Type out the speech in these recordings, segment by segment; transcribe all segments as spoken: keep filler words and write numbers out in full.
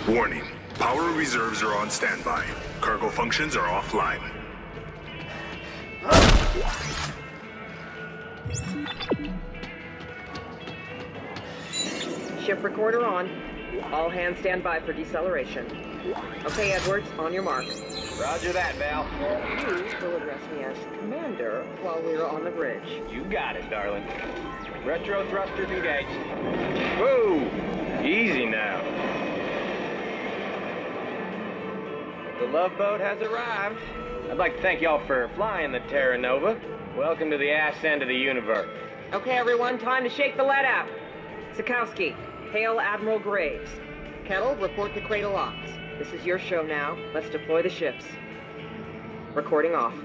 Warning. Power reserves are on standby. Cargo functions are offline. Ship recorder on. All hands stand by for deceleration. Okay, Edwards, on your mark. Roger that, Val. You will address me as Commander while we're on the bridge. You got it, darling. Retro thrusters engaged. Whoa! Easy now. The Love Boat has arrived. I'd like to thank y'all for flying the Terra Nova. Welcome to the ass end of the universe. Okay, everyone, time to shake the lead out. Sikowski, hail Admiral Graves. Kettle, report to Cradle Ops. This is your show now. Let's deploy the ships. Recording off.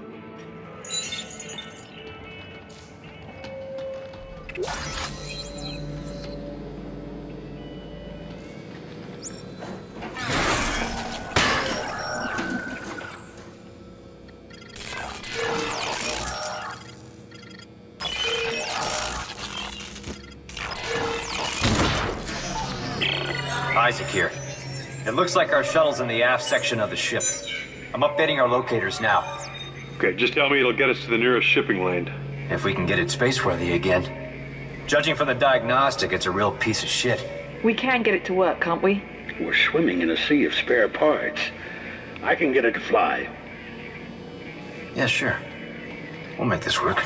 Isaac here. It looks like our shuttle's in the aft section of the ship. I'm updating our locators now. Okay, just tell me it'll get us to the nearest shipping lane. If we can get it spaceworthy again. Judging from the diagnostic, it's a real piece of shit. We can get it to work, can't we? We're swimming in a sea of spare parts. I can get it to fly. Yeah, sure. We'll make this work.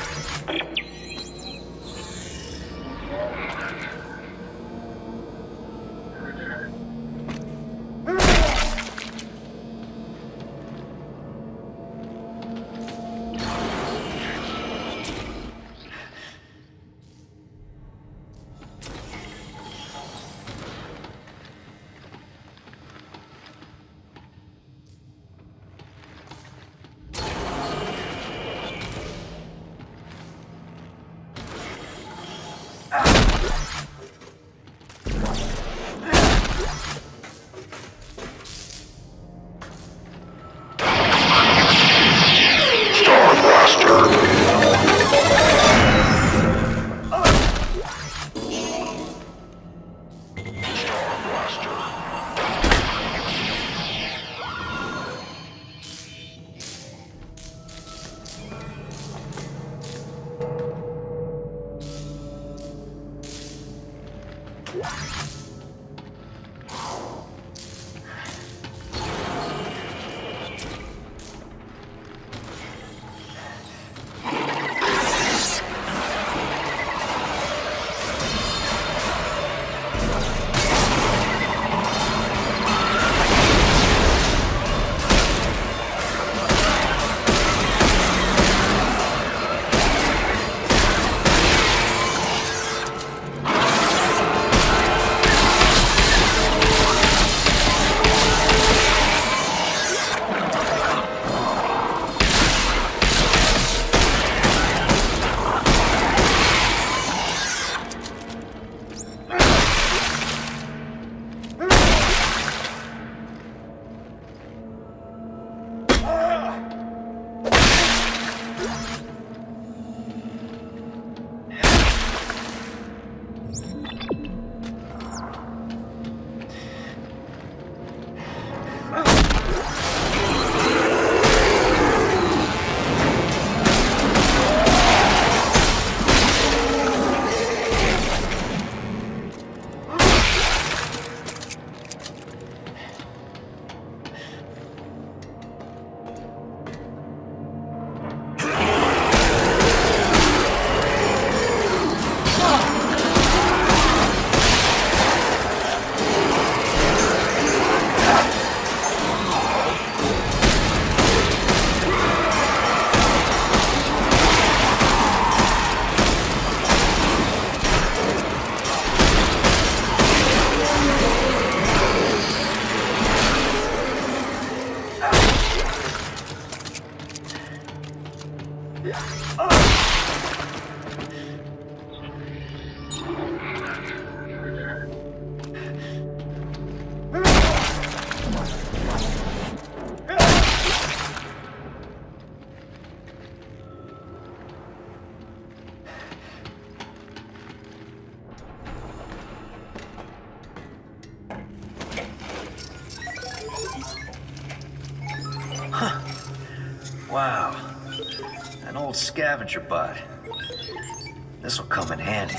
An old scavenger bot. This'll come in handy.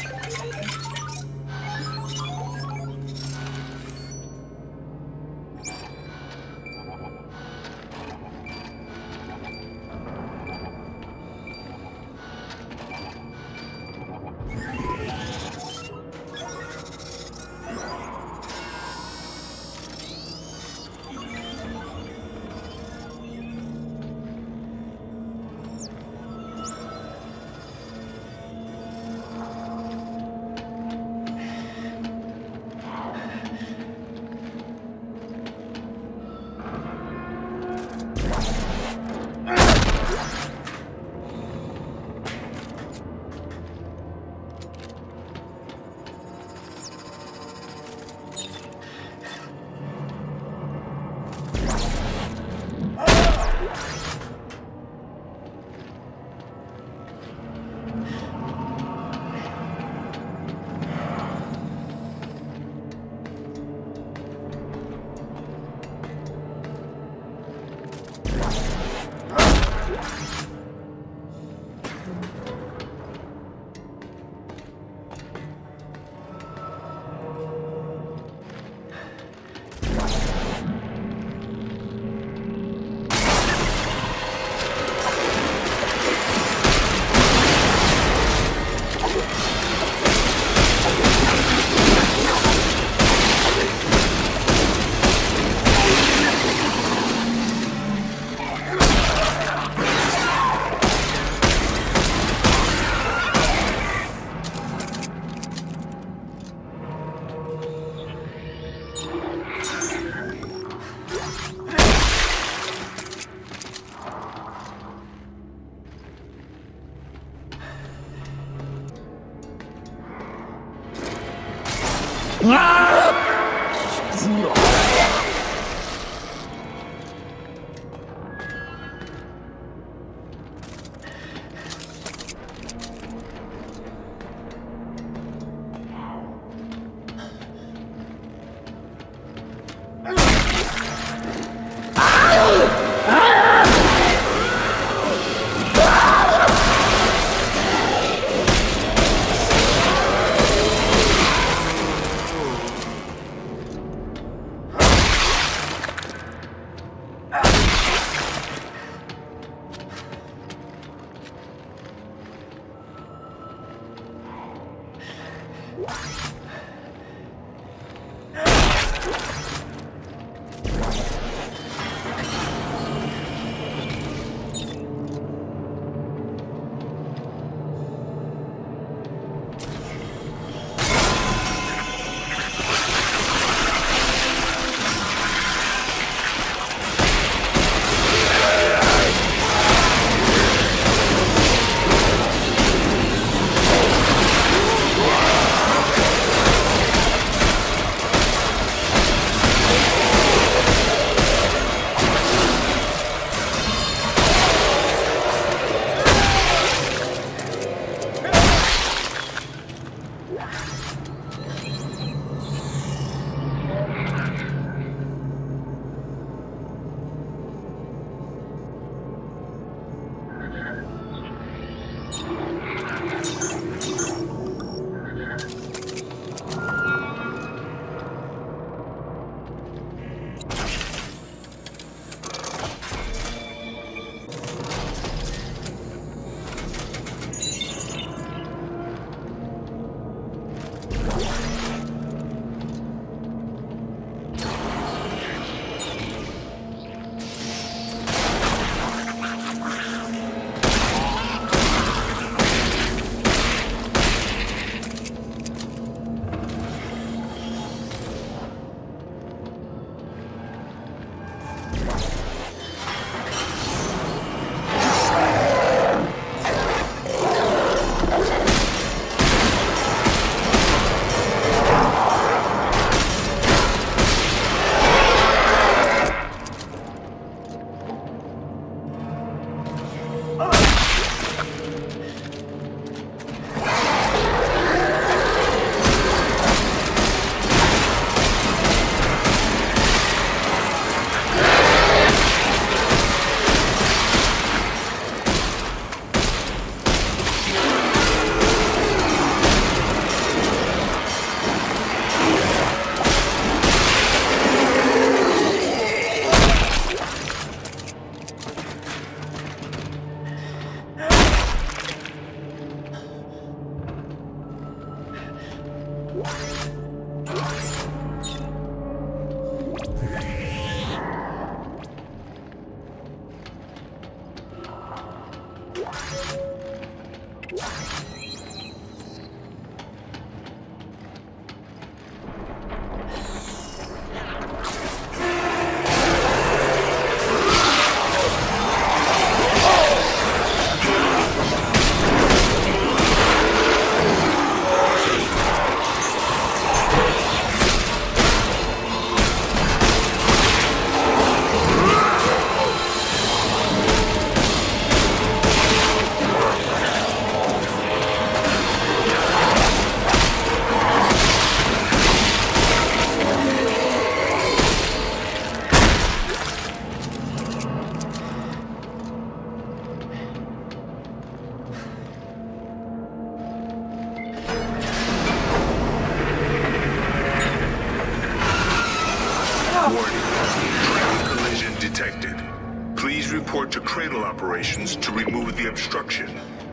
Report to Cradle Operations to remove the obstruction.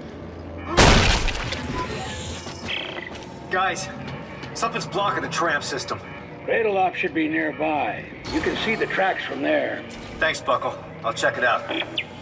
Guys, something's blocking the tram system. Cradle Op should be nearby. You can see the tracks from there. Thanks, Buckle. I'll check it out.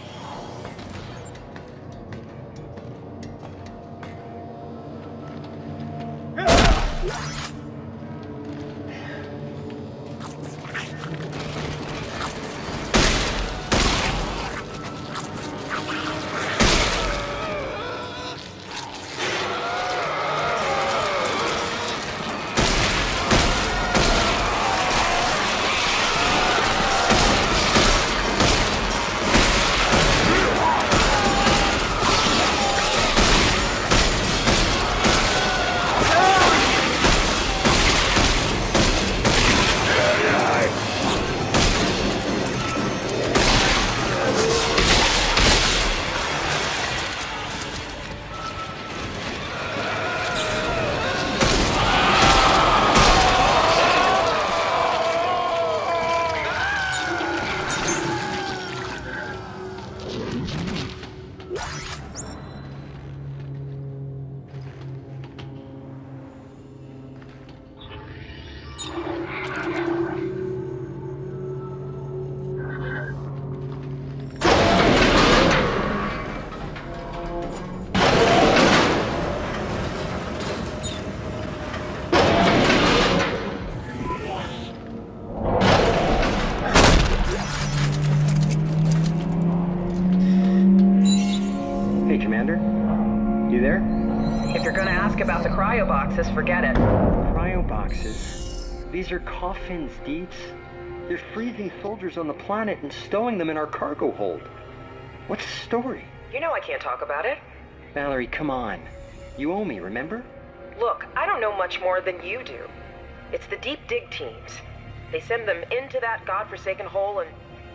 About the cryo boxes, forget it. Cryo boxes? These are coffins, Dietz. They're freezing soldiers on the planet and stowing them in our cargo hold. What's the story? You know I can't talk about it. Valerie, come on. You owe me, remember? Look, I don't know much more than you do. It's the deep dig teams. They send them into that godforsaken hole and...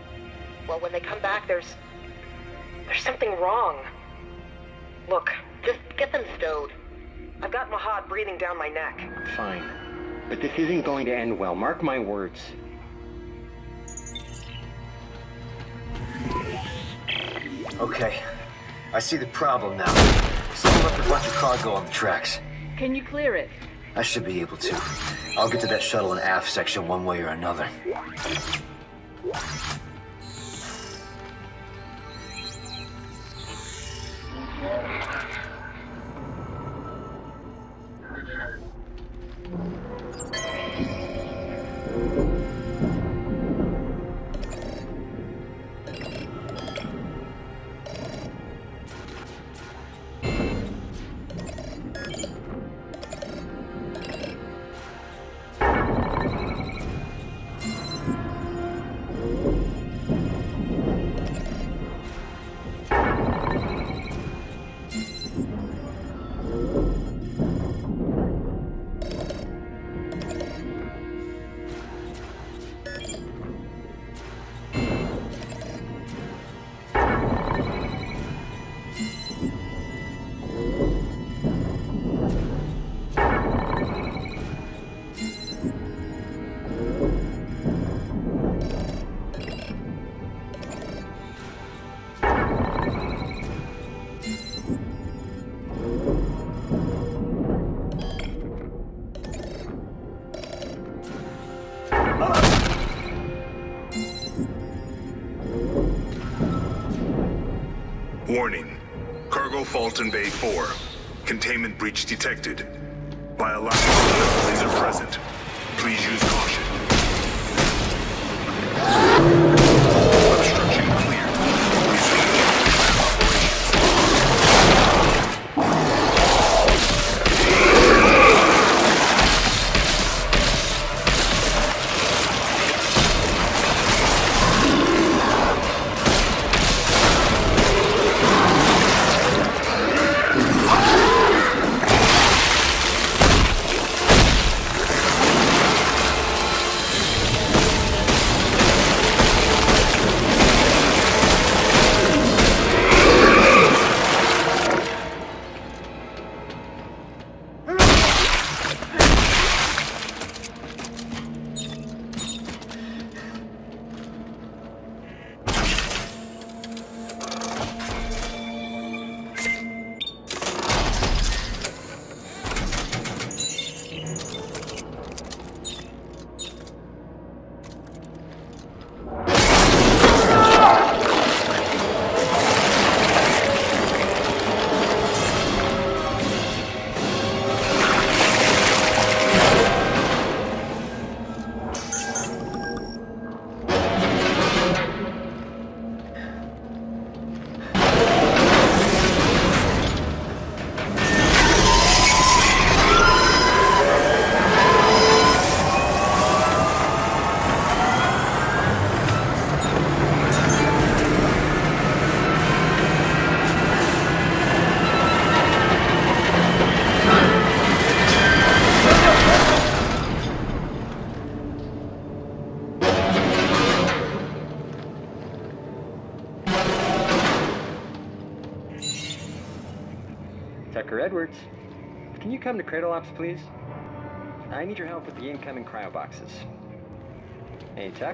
well, when they come back, there's... there's something wrong. Look, just get them stowed. I've got Mahad breathing down my neck. Fine. But this isn't going to end well. Mark my words. Okay. I see the problem now. Someone left a bunch of cargo on the tracks. Can you clear it? I should be able to. I'll get to that shuttle in aft section one way or another. Warning. Cargo fault in Bay four. Containment breach detected. Biological anomalies are present. Please use caution. Obstruction clear. Resume Tucker Edwards, can you come to Cradle Ops, please? I need your help with the incoming cryo boxes. Hey, Tuck?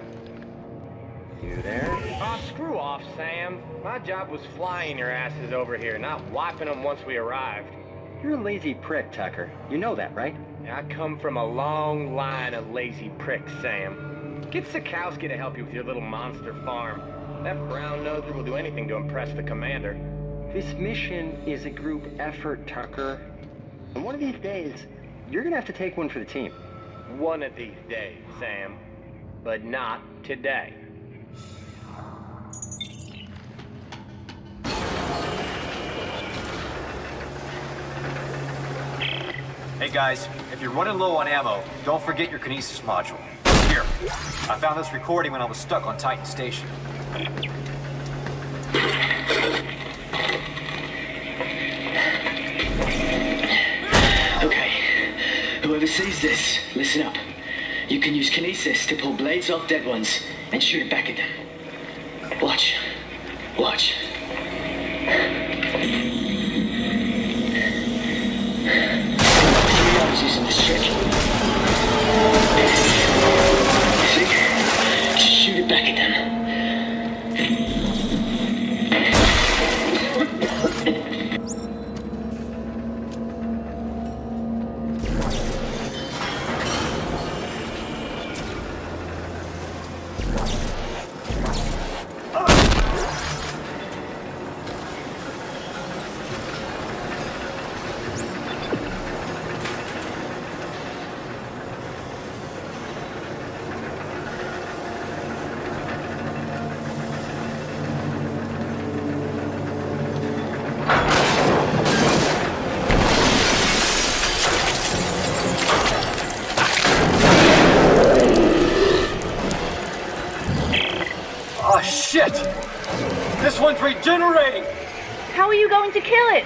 You there? Oh, screw off, Sam. My job was flying your asses over here, not wiping them once we arrived. You're a lazy prick, Tucker. You know that, right? I come from a long line of lazy pricks, Sam. Get Sikowski to help you with your little monster farm. That brown noser will do anything to impress the commander. This mission is a group effort, Tucker. And one of these days, you're gonna have to take one for the team. One of these days, Sam. But not today. Hey guys, if you're running low on ammo, don't forget your kinesis module. Here, I found this recording when I was stuck on Titan Station. Okay, whoever sees this, listen up. You can use kinesis to pull blades off dead ones and shoot it back at them. Watch. Watch. Three others using this trick. See? Just shoot it back at them. Shit! This one's regenerating! How are you going to kill it?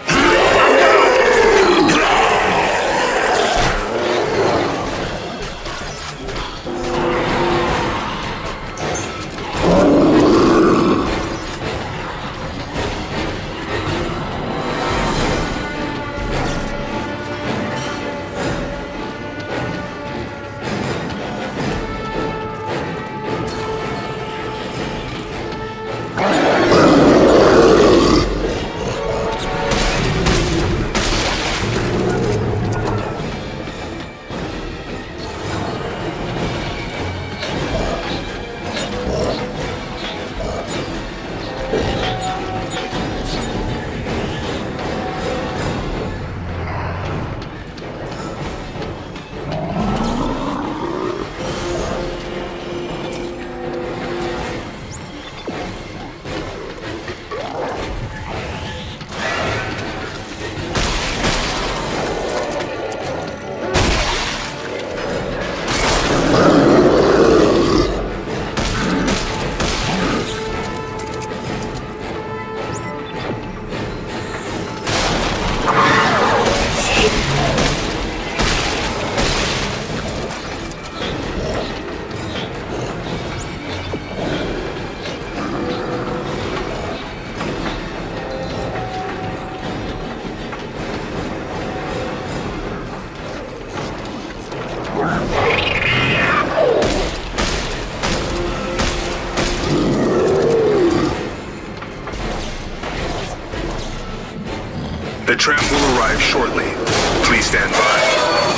tram will arrive shortly. Please stand by.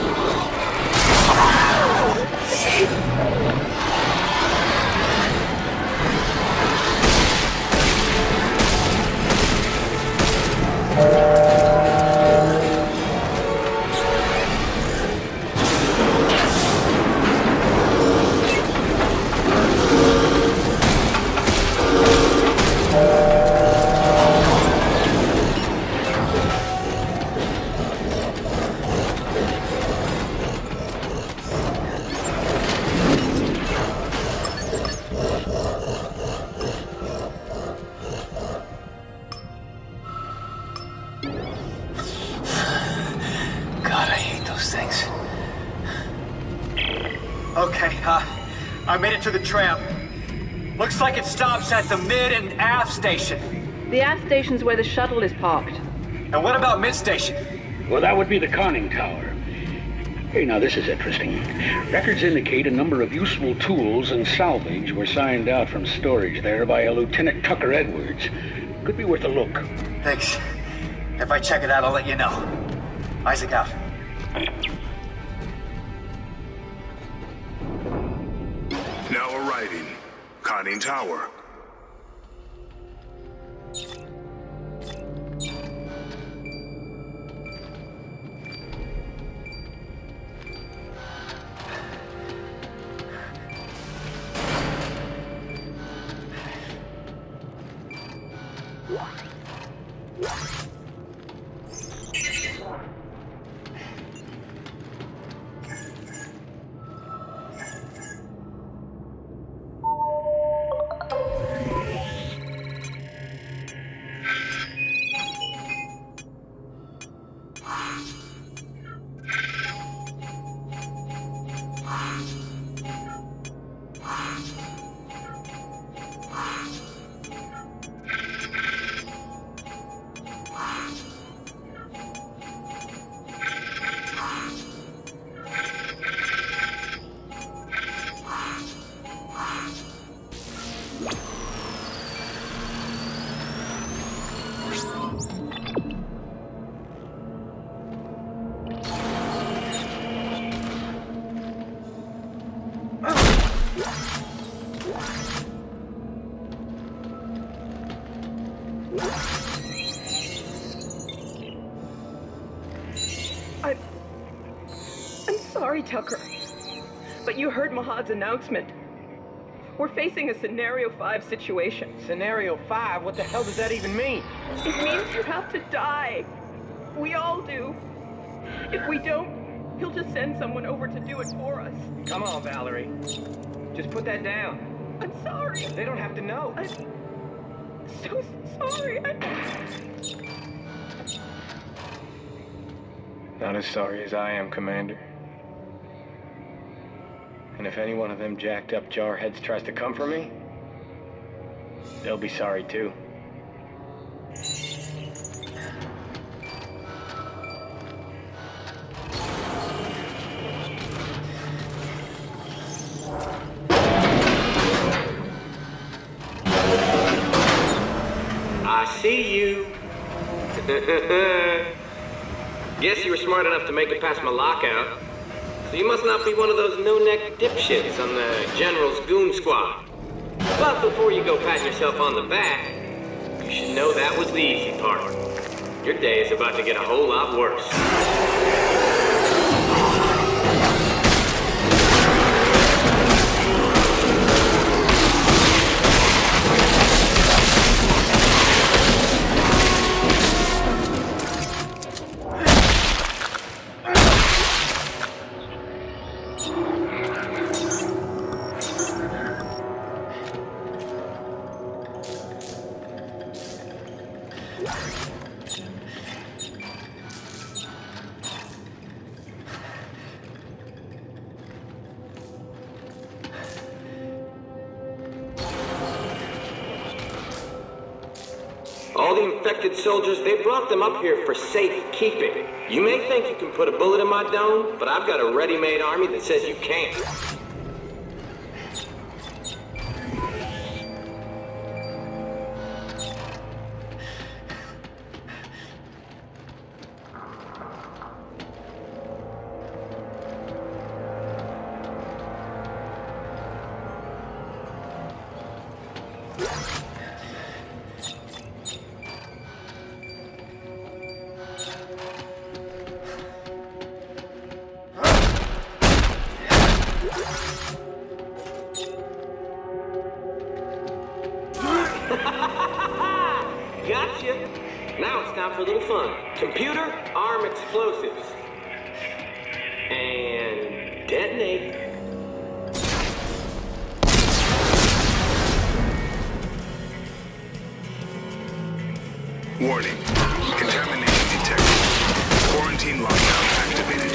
Okay, uh, I made it to the tram. Looks like it stops at the mid and aft station. The aft station's where the shuttle is parked. And what about mid station? Well, that would be the conning tower. Hey, now this is interesting. Records indicate a number of useful tools and salvage were signed out from storage there by a Lieutenant Tucker Edwards. Could be worth a look. Thanks. If I check it out, I'll let you know. Isaac out. Now arriving. Conning tower. I'm... I'm sorry, Tucker. But you heard Mahad's announcement. We're facing a Scenario five situation. Scenario five? What the hell does that even mean? It means you have to die. We all do. If we don't, he'll just send someone over to do it for us. Come on, Valerie. Just put that down. I'm sorry. They don't have to know. I'm so sorry. I... Not as sorry as I am, Commander. And if any one of them jacked up jarheads tries to come for me, they'll be sorry too. I see you. Guess you were smart enough to make it past my lockout. So you must not be one of those no-neck dipshits on the General's goon squad. But before you go patting yourself on the back, you should know that was the easy part. Your day is about to get a whole lot worse. All the infected soldiers, they brought them up here for safekeeping. You may think you can put a bullet in my dome, but I've got a ready-made army that says you can't. bust out for a little fun. Computer, arm explosives. And detonate. Warning. Contamination detected. Quarantine lockdown activated.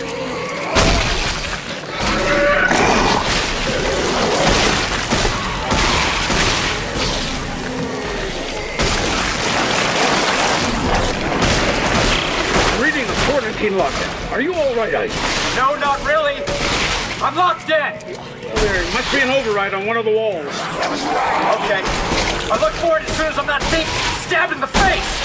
Reading the quarantine lockdown. Are you all right, Ice? No, not really. I'm locked in. Well, there must be an override on one of the walls. Okay. I look for it as soon as I'm not being stabbed in the face.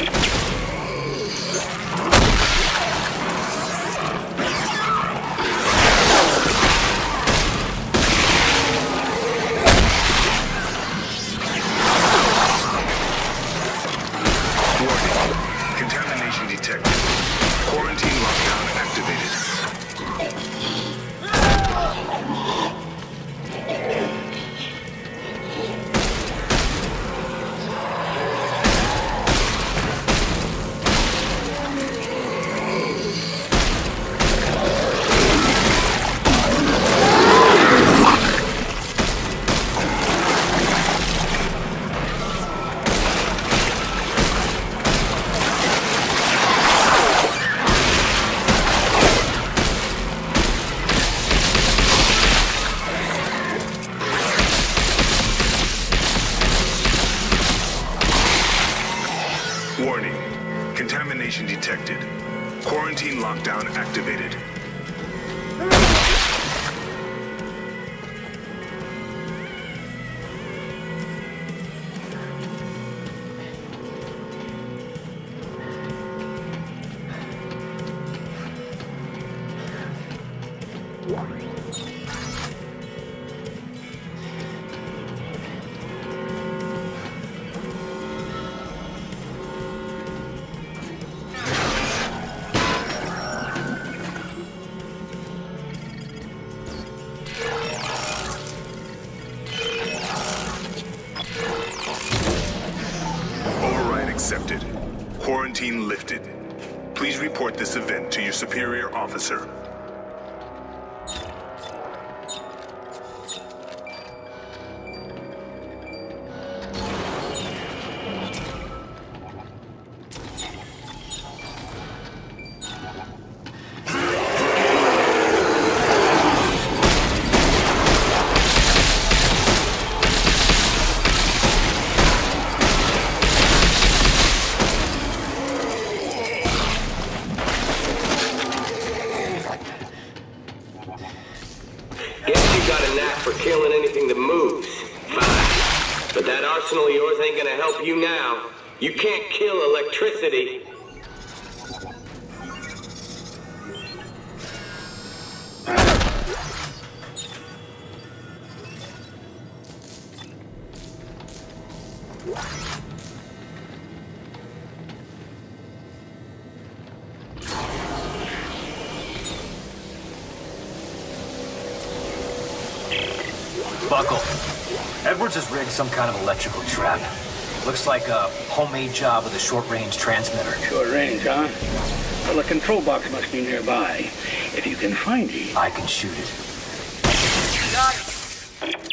Contamination detected. Quarantine lockdown activated. Warning. Contamination detected. Quarantine lockdown activated. Accepted. Quarantine lifted. Please report this event to your superior officer. For killing anything that moves. Fine. But that arsenal of yours ain't gonna help you now. You can't kill electricity. Buckle. Edwards has rigged some kind of electrical trap. Looks like a homemade job with a short-range transmitter. Short range, huh? Well, the control box must be nearby. If you can find it... I can shoot it. Got it!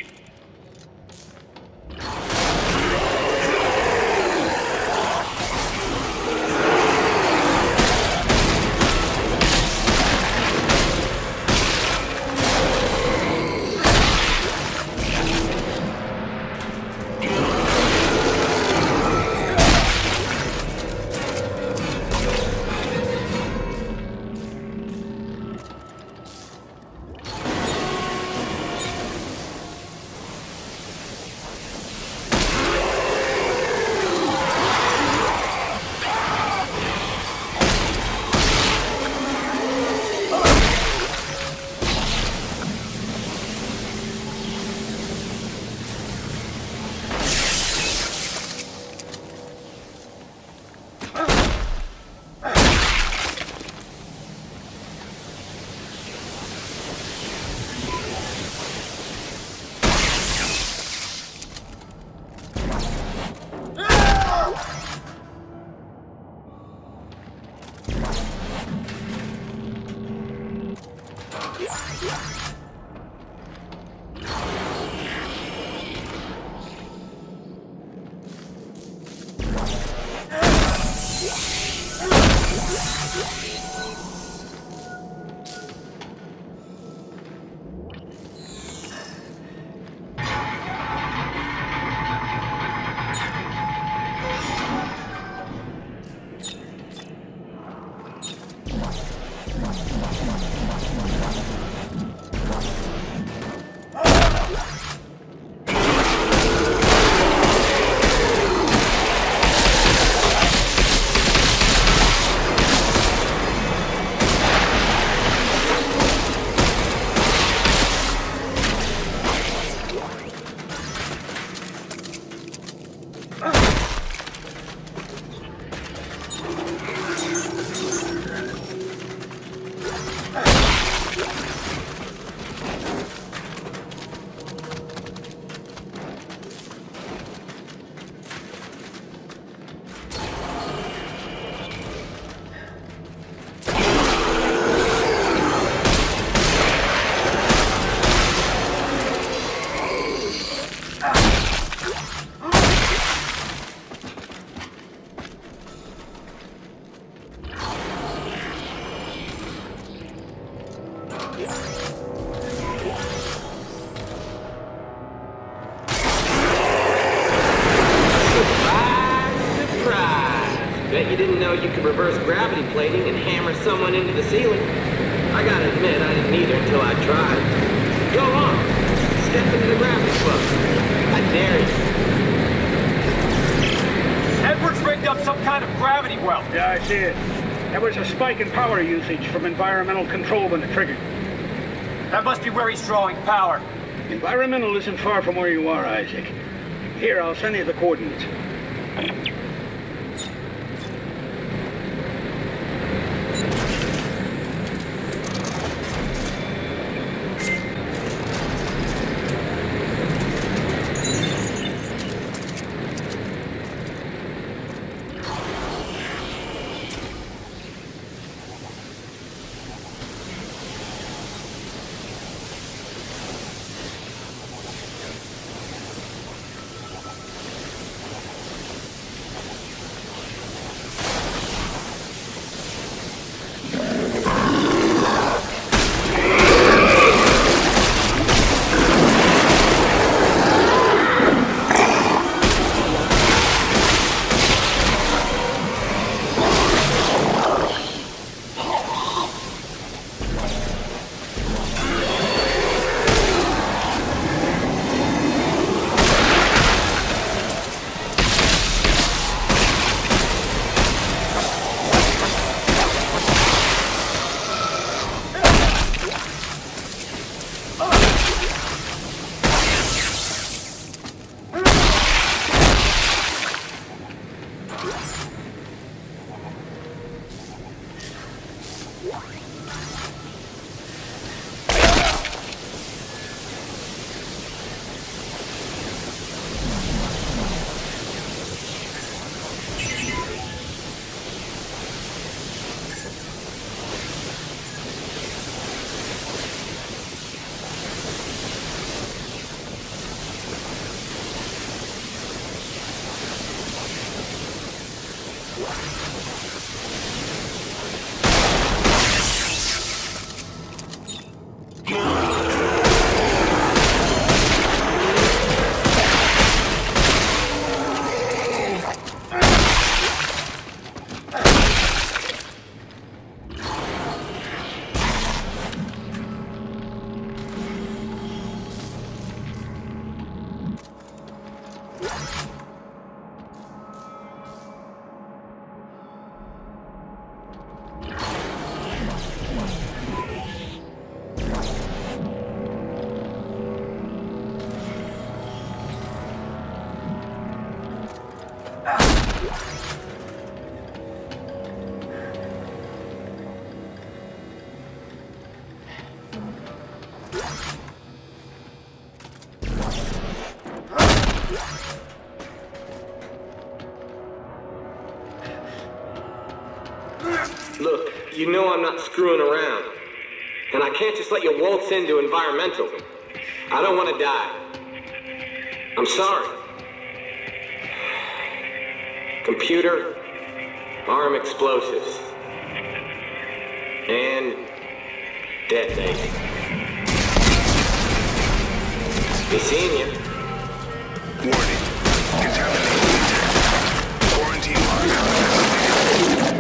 You could reverse gravity plating and hammer someone into the ceiling. I gotta admit, I didn't either until I tried. Go on, step into the gravity club. I dare you. Edwards rigged up some kind of gravity well. Yeah, I see it. There was a spike in power usage from environmental control when it triggered. That must be where he's drawing power. Environmental isn't far from where you are, Isaac. Here, I'll send you the coordinates. Look, you know I'm not screwing around. And I can't just let you waltz into environmental. I don't want to die. I'm sorry. Computer, arm explosives. And detonate. Be seeing you. Warning. Contamination detected. Quarantine lockdown activated.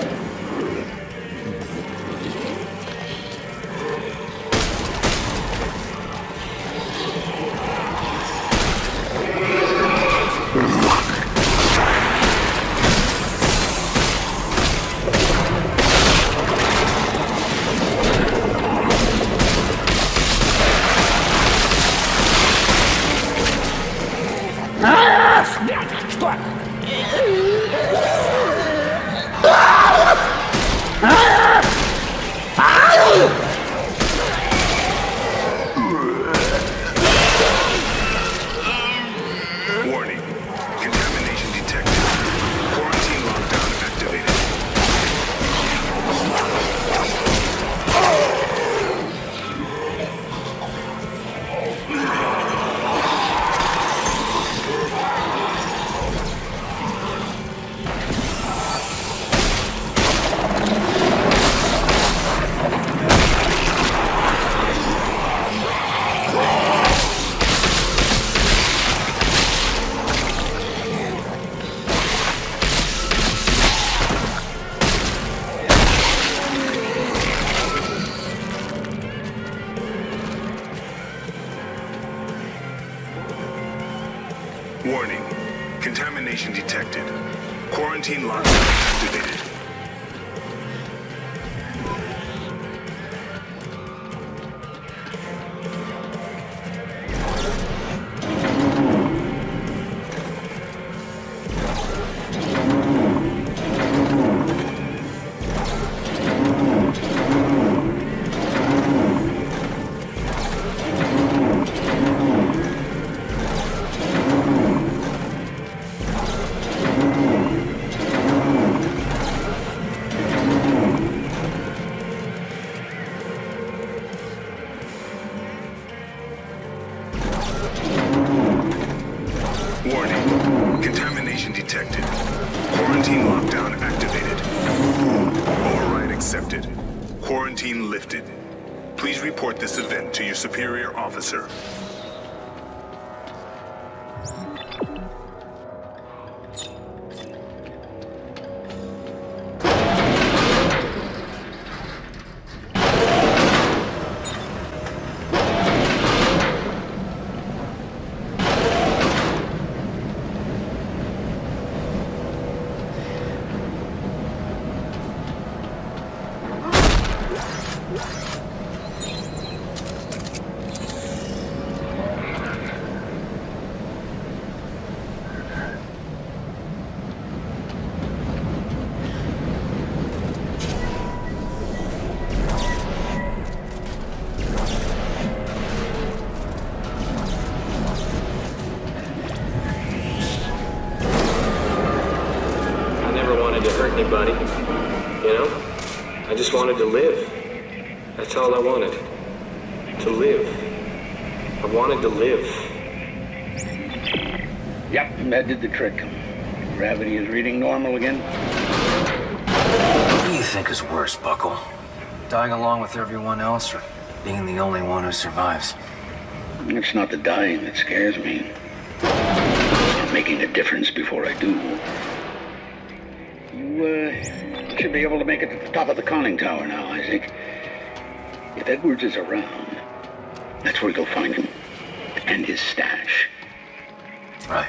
Warning. Contamination detected. Quarantine lockdown activated. Warning. Contamination detected. Quarantine lockdown activated. Warning. Contamination detected. Quarantine lockdown activated. Override accepted. Quarantine lifted. Please report this event to your superior officer. Anybody, you know? I just wanted to live. That's all I wanted. To live. I wanted to live. Yep, that did the trick. Gravity is reading normal again. What do you think is worse, Buckle? Dying along with everyone else, or being the only one who survives? It's not the dying that scares me. It's making a difference before I do. You, uh, should be able to make it to the top of the conning tower now, Isaac. If Edwards is around, that's where you'll find him. And his stash. Right.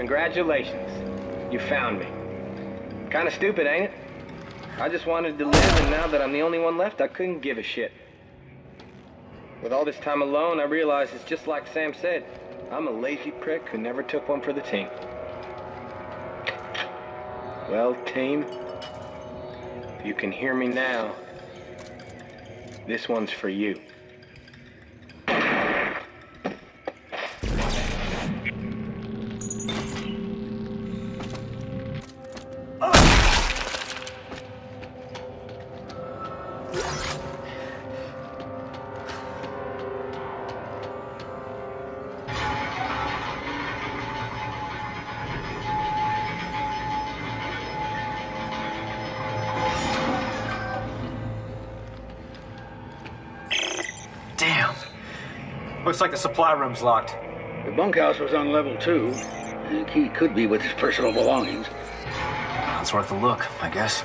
Congratulations. You found me. Kinda stupid, ain't it? I just wanted to live, and now that I'm the only one left, I couldn't give a shit. With all this time alone, I realize it's just like Sam said. I'm a lazy prick who never took one for the team. Well, team, if you can hear me now, this one's for you. Looks like the supply room's locked. The bunkhouse was on level two. The key could be with his personal belongings. It's worth a look, I guess.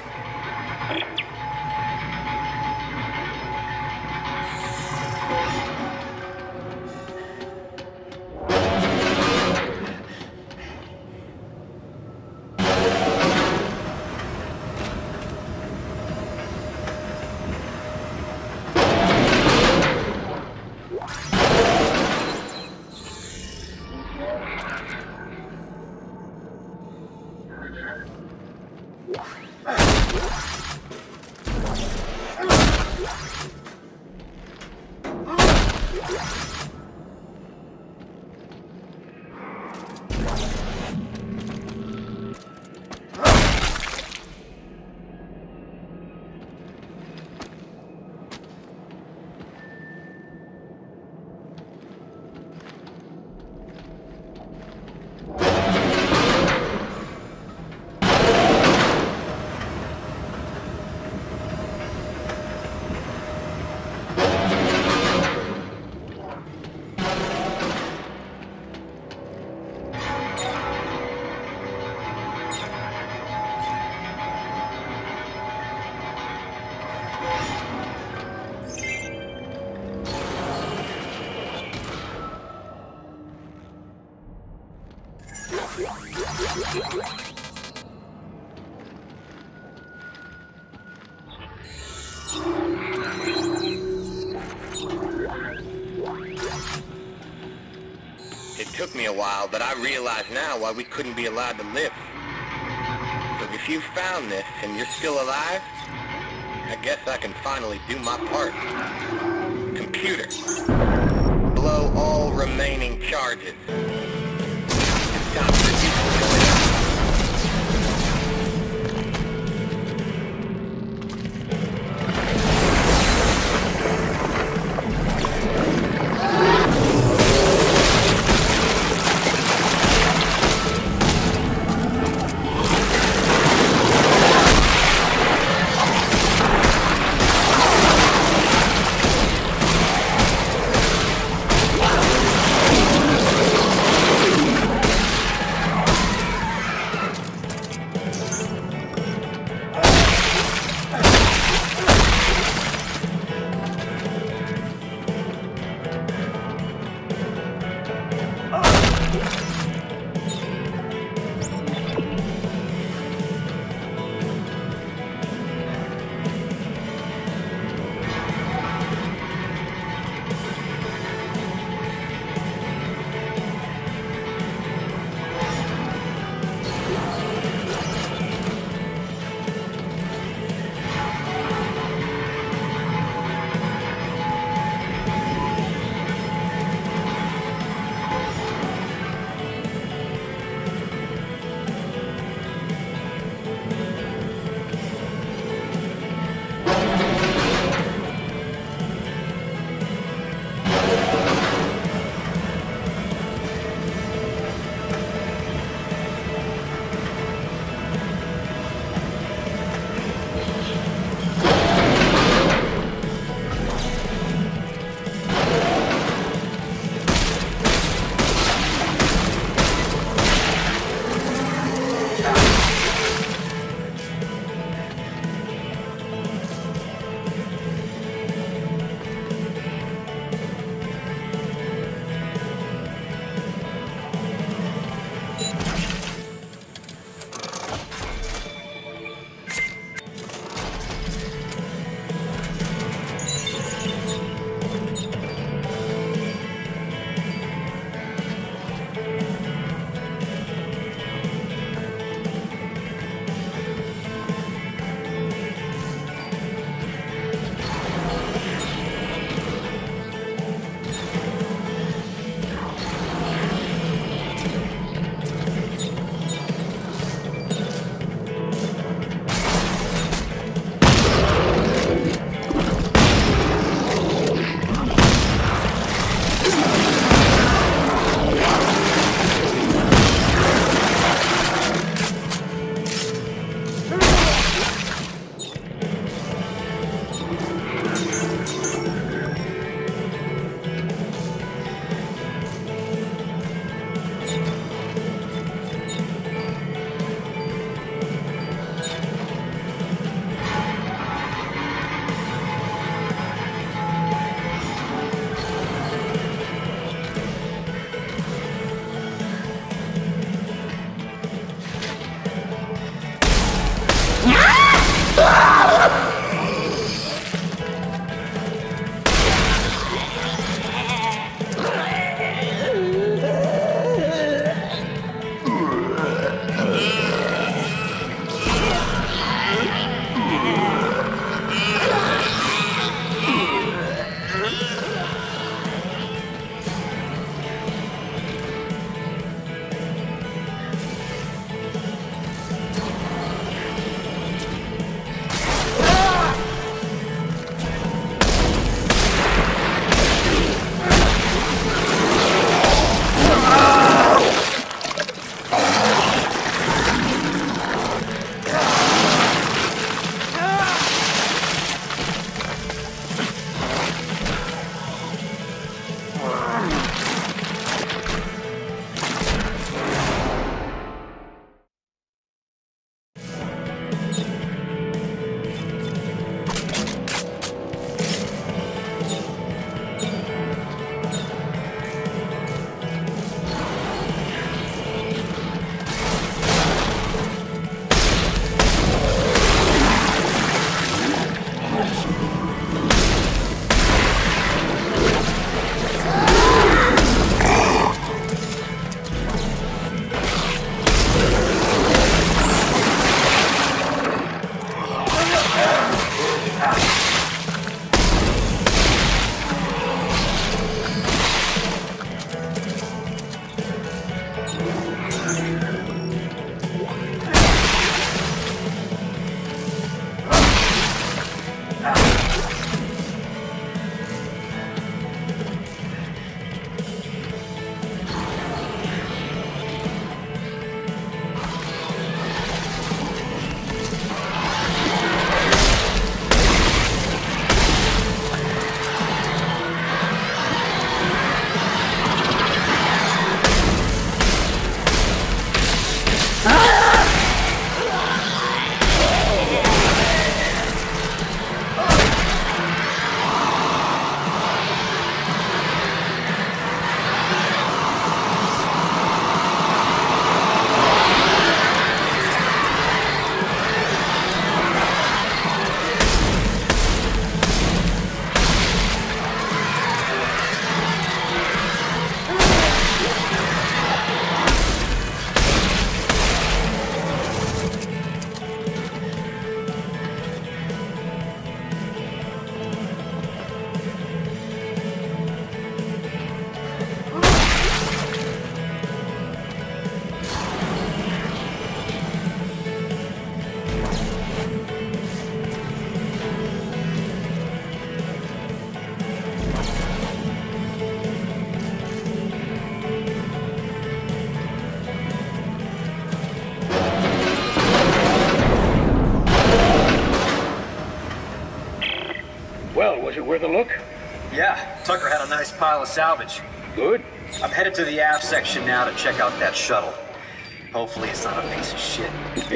It took me a while, but I realize now why we couldn't be allowed to live. So if you found this and you're still alive, I guess I can finally do my part. Computer, blow all remaining charges. Stop the useful going on. Was it worth a look? Yeah, Tucker had a nice pile of salvage. Good. I'm headed to the aft section now to check out that shuttle. Hopefully it's not a piece of shit.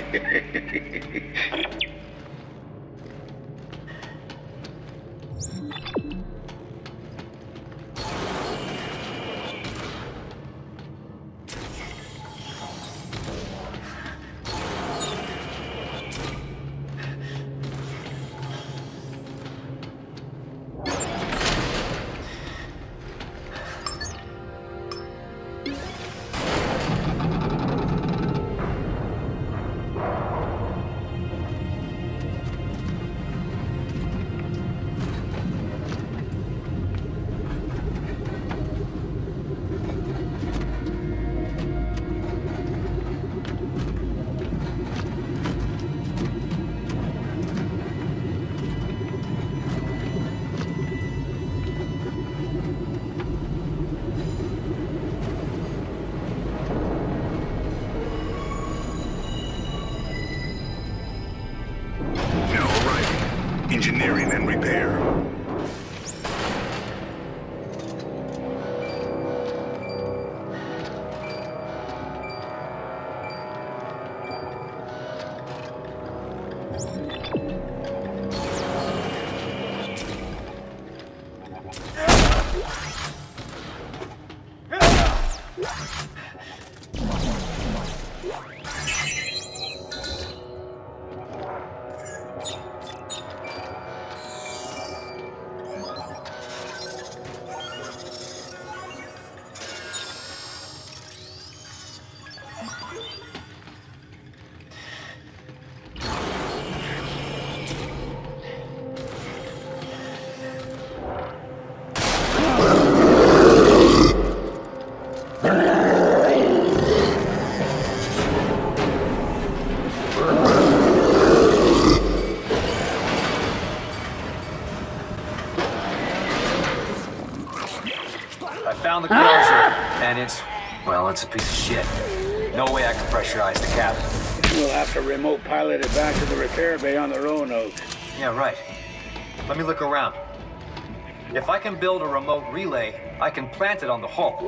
Engineering and repair. Found the closure, and it's, well, it's a piece of shit. No way I can pressurize the cabin. We'll have to remote pilot it back to the repair bay on the Roanoke. Yeah, right. Let me look around. If I can build a remote relay, I can plant it on the hull.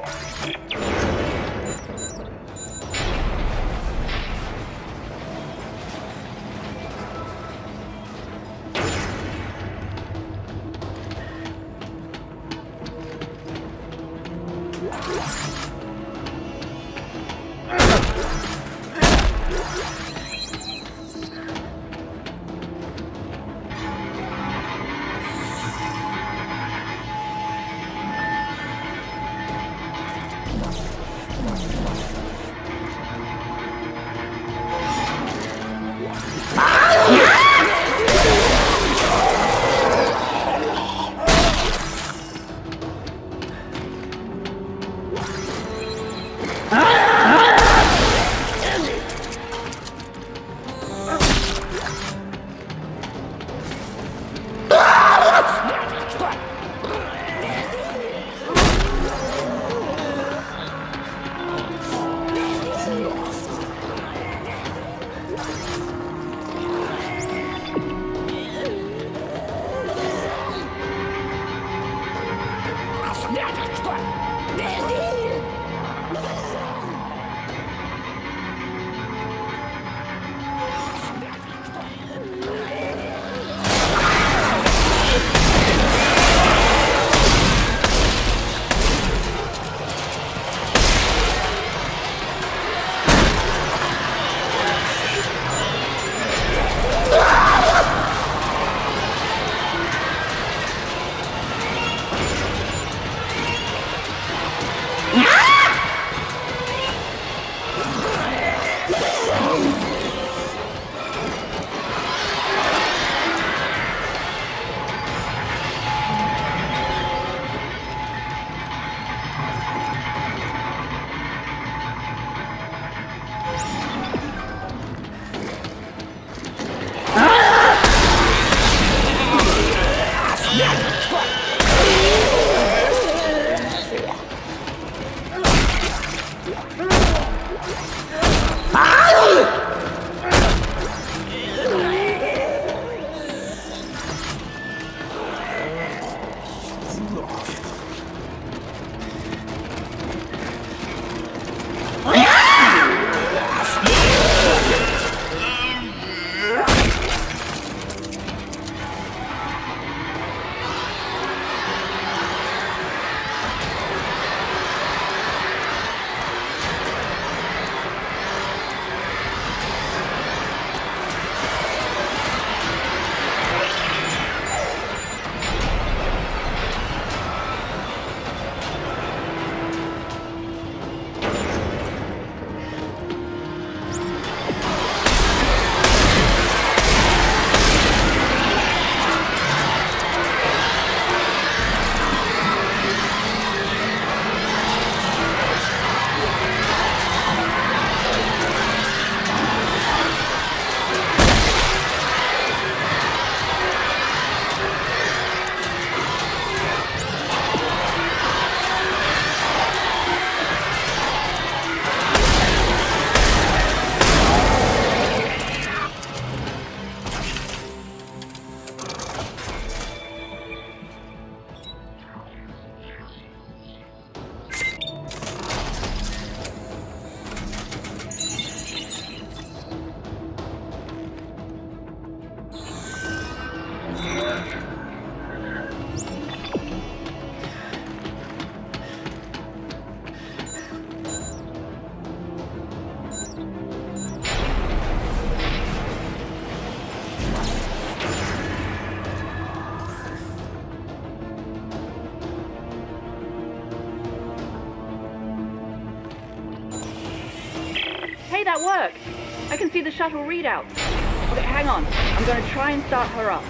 that work? I can see the shuttle readouts. Okay, hang on. I'm going to try and start her up.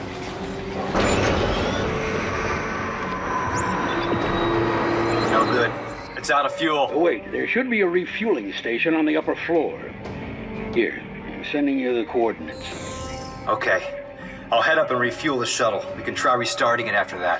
No good. It's out of fuel. Oh, wait, there should be a refueling station on the upper floor. Here, I'm sending you the coordinates. Okay. I'll head up and refuel the shuttle. We can try restarting it after that.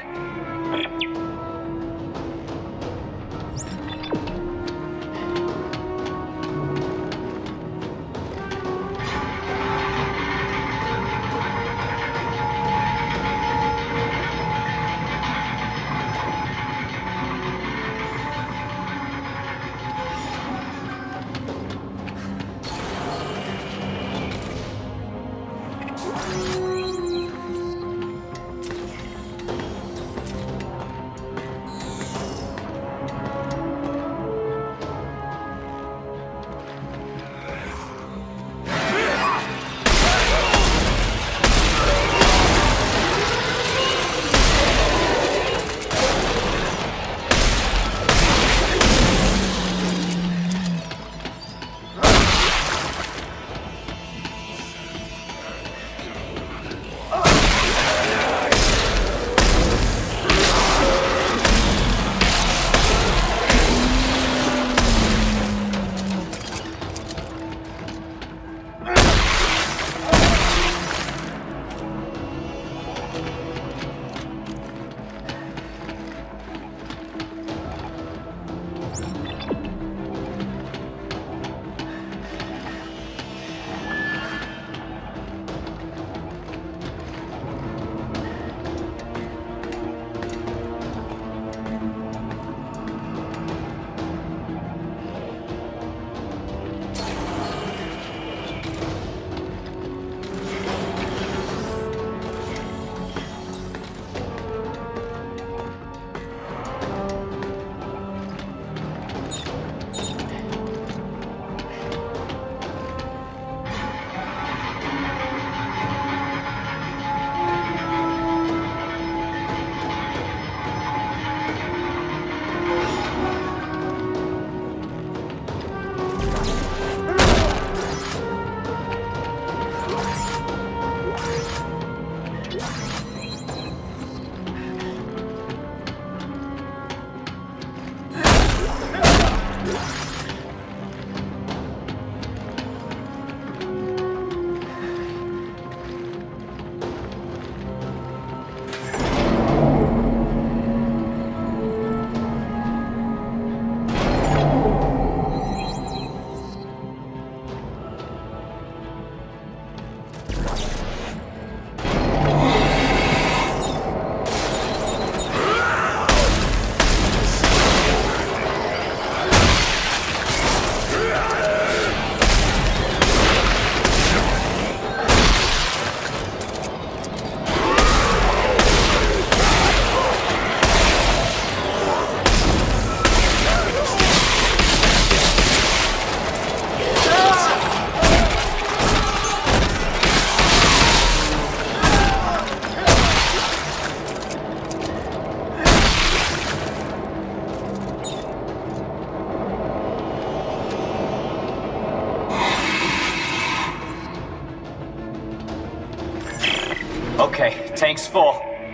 Okay, tank's full.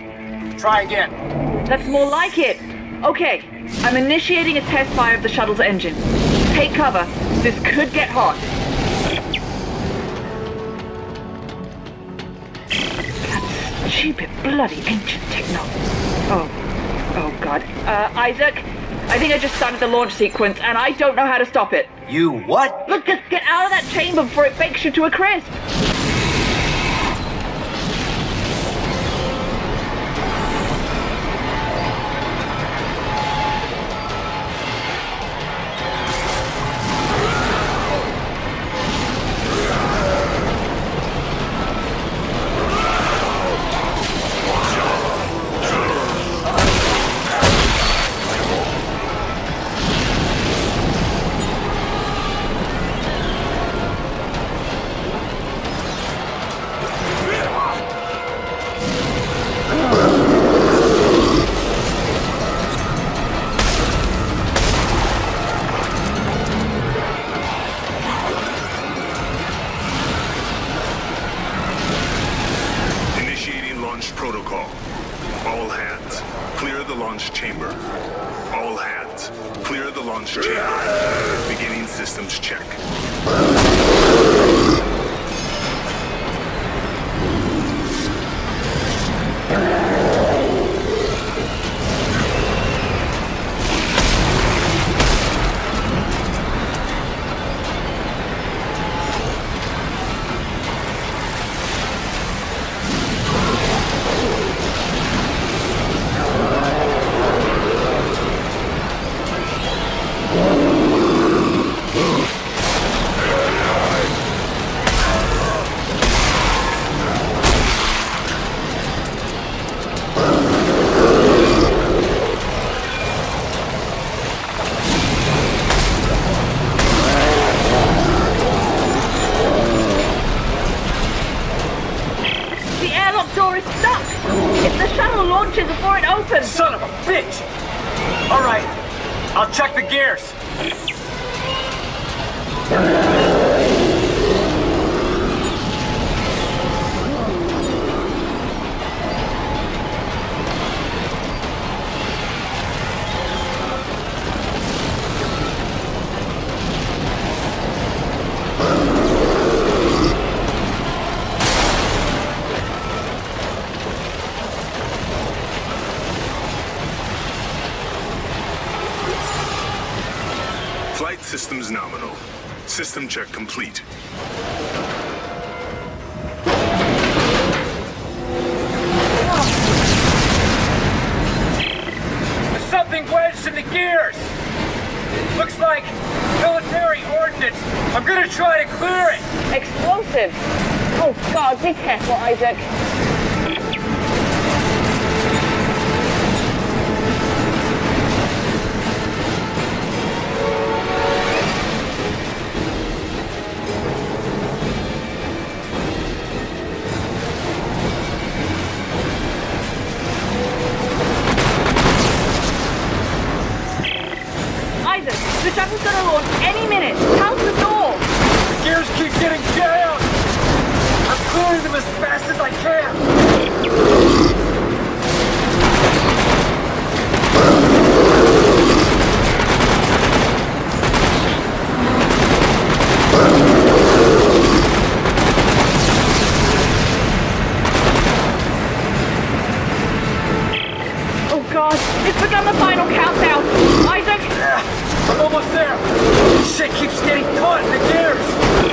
Try again. That's more like it. Okay, I'm initiating a test fire of the shuttle's engine. Take cover. This could get hot. That stupid, bloody ancient technology. Oh, oh God. Uh, Isaac, I think I just started the launch sequence, and I don't know how to stop it. You what? Look, just get out of that chamber before it bakes you to a crisp. the launch chamber. Beginning systems check. Son of a bitch! Alright, I'll check the gears. Flight systems nominal. System check complete. There's something wedged in the gears! Looks like military ordnance. I'm gonna try to clear it! Explosive! Oh God, be careful, Isaac. The shuttle's gonna launch any minute. How's the door? The gears keep getting jammed. I'm clearing them as fast as I can. Oh God, it's begun the final countdown. Isaac! Yeah. I'm almost there! Shit keeps getting caught in the gears!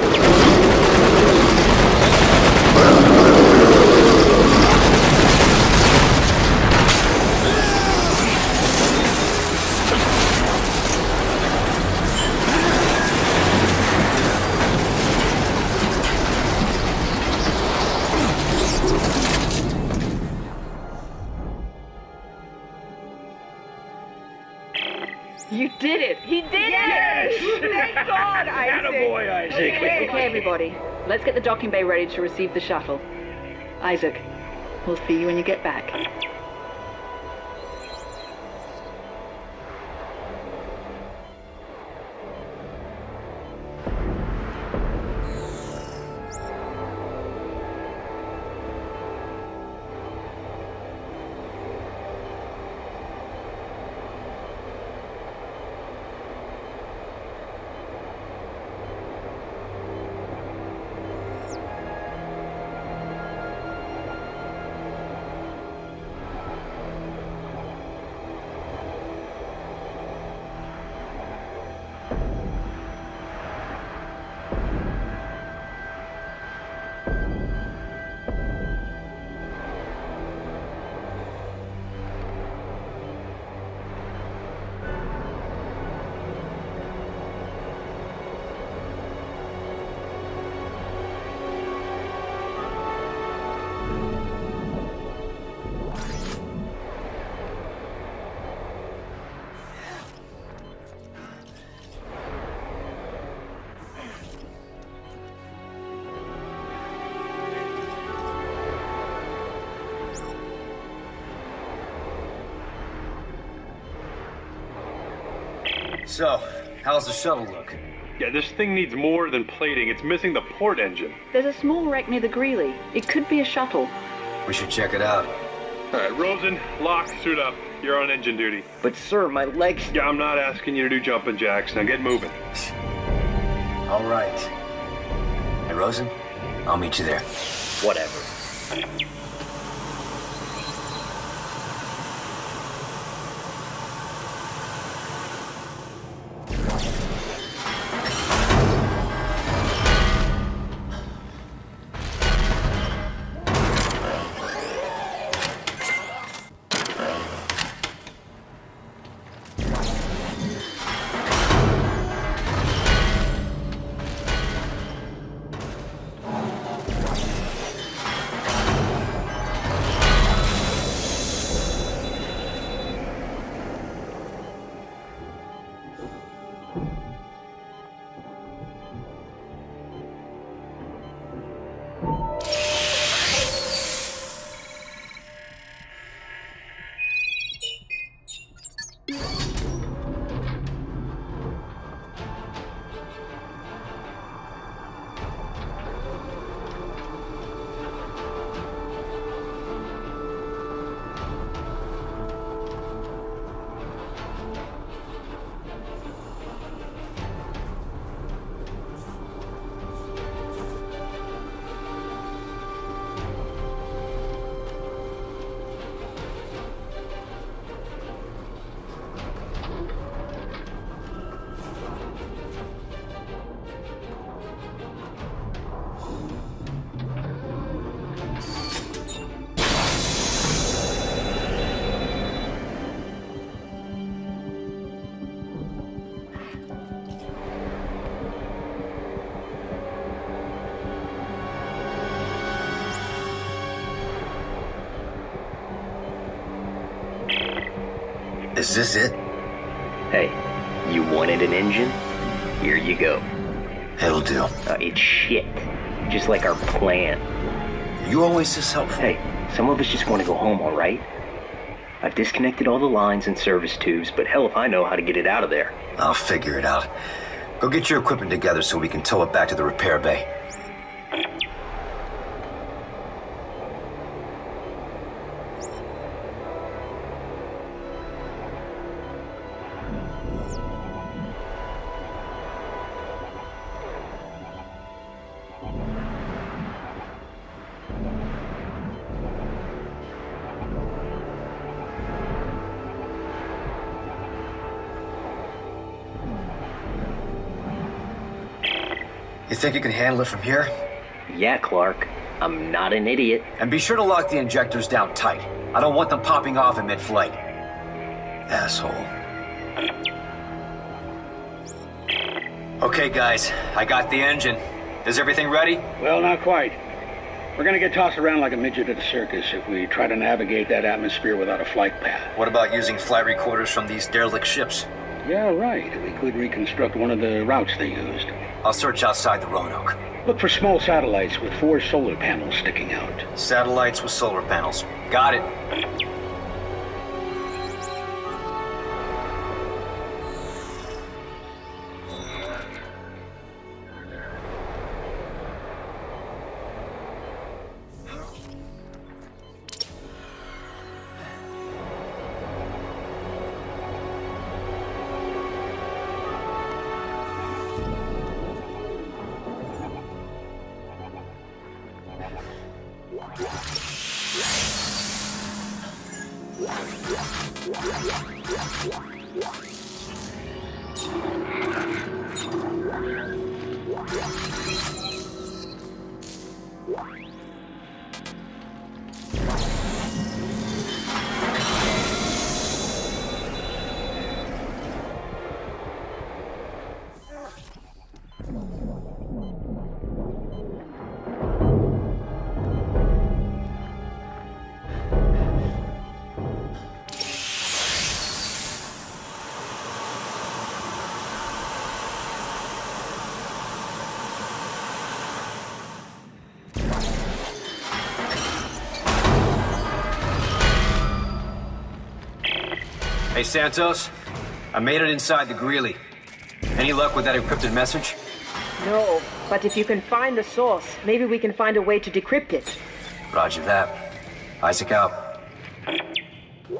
You did it! He did yes! it! Yes! Thank God, Isaac! Attaboy, Isaac! Okay, okay, everybody. Let's get the docking bay ready to receive the shuttle. Isaac, we'll see you when you get back. So, how's the shuttle look? Yeah, this thing needs more than plating. It's missing the port engine. There's a small wreck near the Greeley. It could be a shuttle. We should check it out. All right, Rosen, lock, suit up. You're on engine duty. But sir, my legs... Yeah, I'm not asking you to do jumping jacks. Now get moving. All right. Hey, Rosen, I'll meet you there. Whatever. Is this it? Hey, you wanted an engine? Here you go. It'll do. Uh, it's shit. Just like our plan. You always this helpful. Hey, some of us just want to go home, all right? I've disconnected all the lines and service tubes, but hell if I know how to get it out of there. I'll figure it out. Go get your equipment together so we can tow it back to the repair bay. You think you can handle it from here? Yeah, Clark. I'm not an idiot. And be sure to lock the injectors down tight. I don't want them popping off in mid-flight. Asshole. Okay, guys. I got the engine. Is everything ready? Well, not quite. We're gonna get tossed around like a midget at a circus if we try to navigate that atmosphere without a flight path. What about using flight recorders from these derelict ships? Yeah, right. We could reconstruct one of the routes they used. I'll search outside the Roanoke. Look for small satellites with four solar panels sticking out. Satellites with solar panels. Got it. Hey, Santos. I made it inside the Greeley. Any luck with that encrypted message? No, but if you can find the source, maybe we can find a way to decrypt it. Roger that. Isaac out.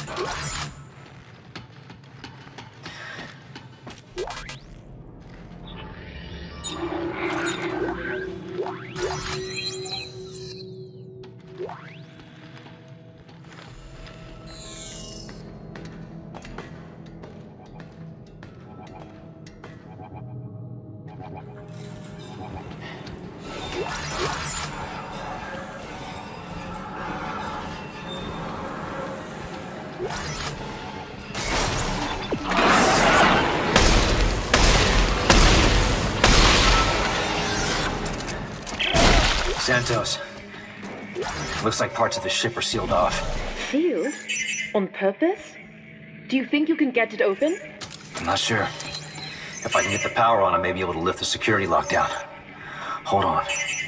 Santos. Looks like parts of the ship are sealed off. Sealed? On purpose? Do you think you can get it open? I'm not sure. If I can get the power on, I may be able to lift the security lockdown. Hold on.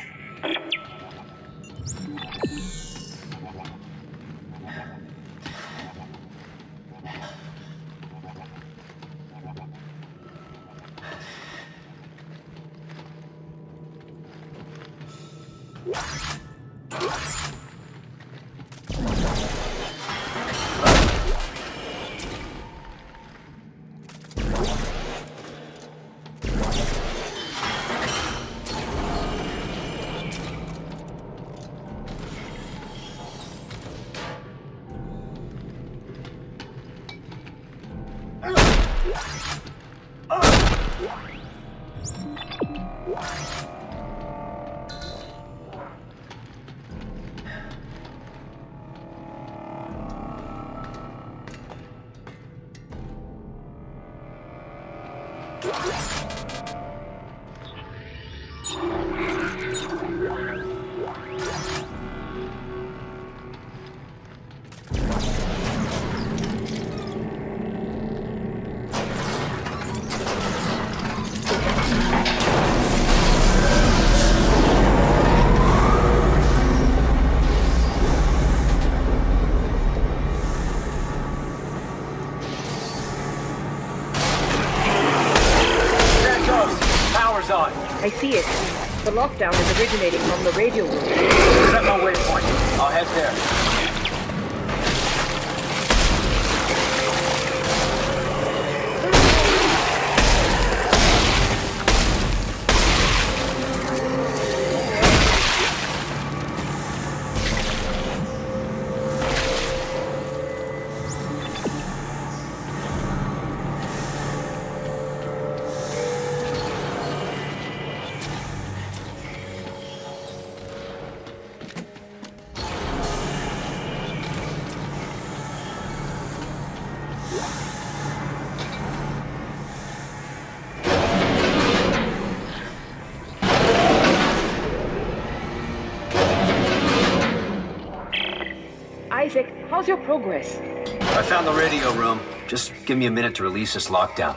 I see it. The lockdown is originating from the radio room. Set my waypoint. I'll head there. Isaac, how's your progress? I found the radio room. Just give me a minute to release this lockdown.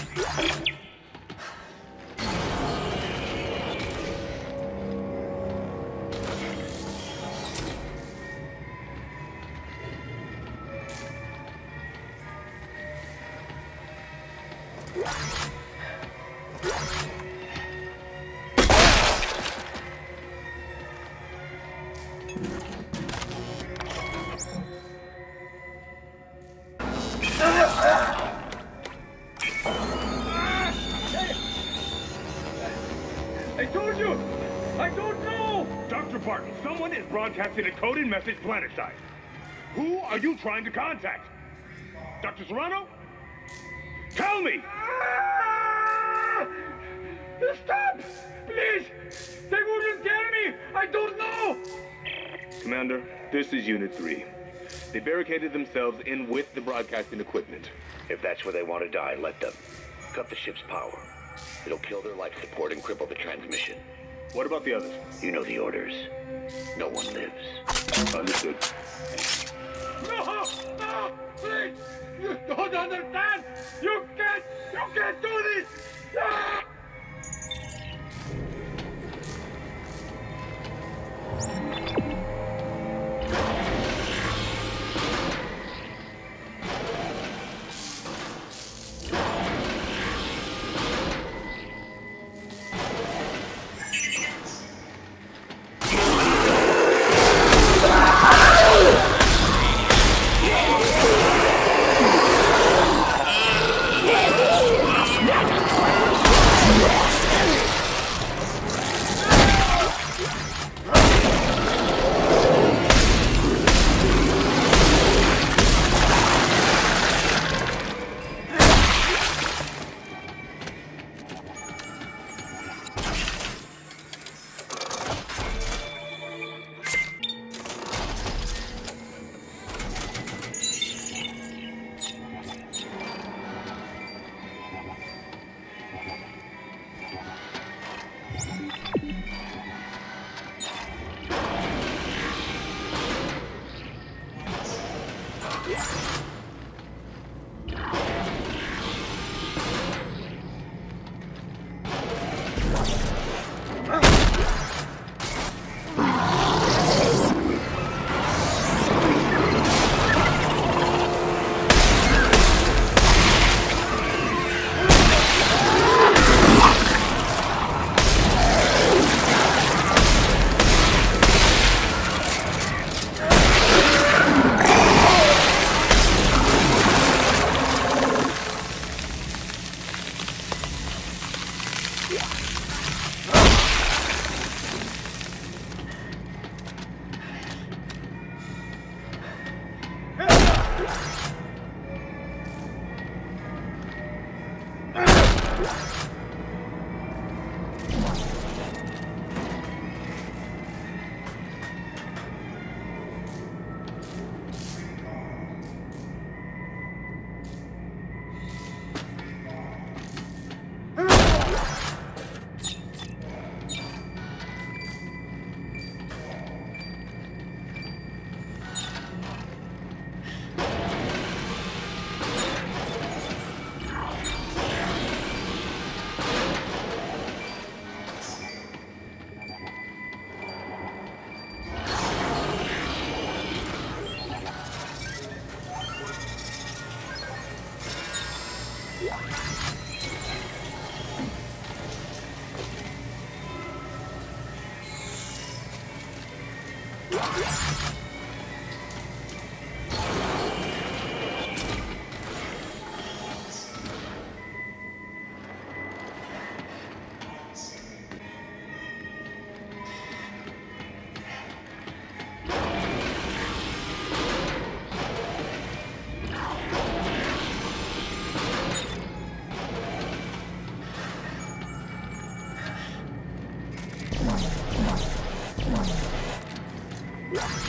I told you! I don't know! Doctor Barton, someone is broadcasting a coded message planet-side. Who are you trying to contact? Doctor Serrano? Tell me! Ah! Stop! Please! They wouldn't tell me! I don't know! Commander, this is Unit three. They barricaded themselves in with the broadcasting equipment. If that's where they want to die, let them. Cut the ship's power. It'll kill their life support and cripple the transmission. What about the others? You know the orders. No one lives. Understood. No! No! Please! You don't understand! You can't! You can't do this! No! Yeah.